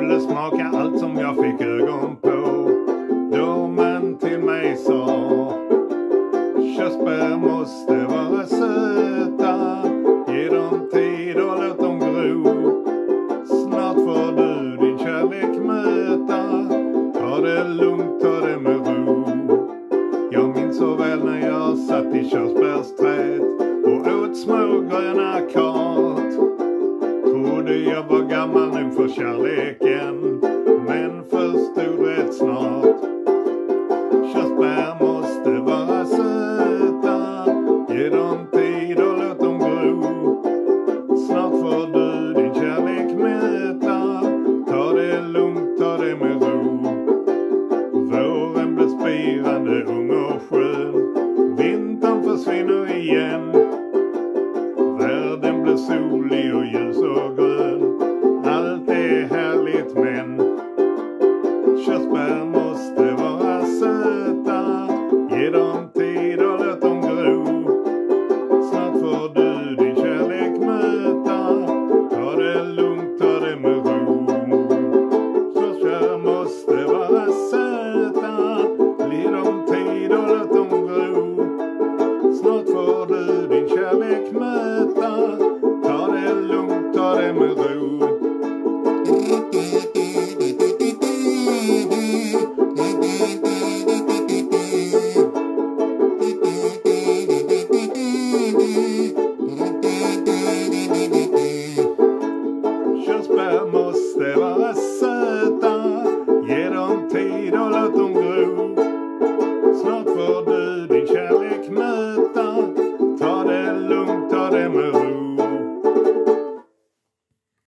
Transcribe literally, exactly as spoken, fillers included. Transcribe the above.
skulle smaka allt som jag fick ögon på. Då man till mig sa: körsbär måste vara söta, ge dem tid och låt dem gro. Snart får du din kärlek möta, ta det lugnt, ta det med ro. Jag minns så väl när jag satt i körsbärsträd och åt små gröna kart. Trodde jag var gammal nog för kärleken, men förstod rätt snart. Körsbär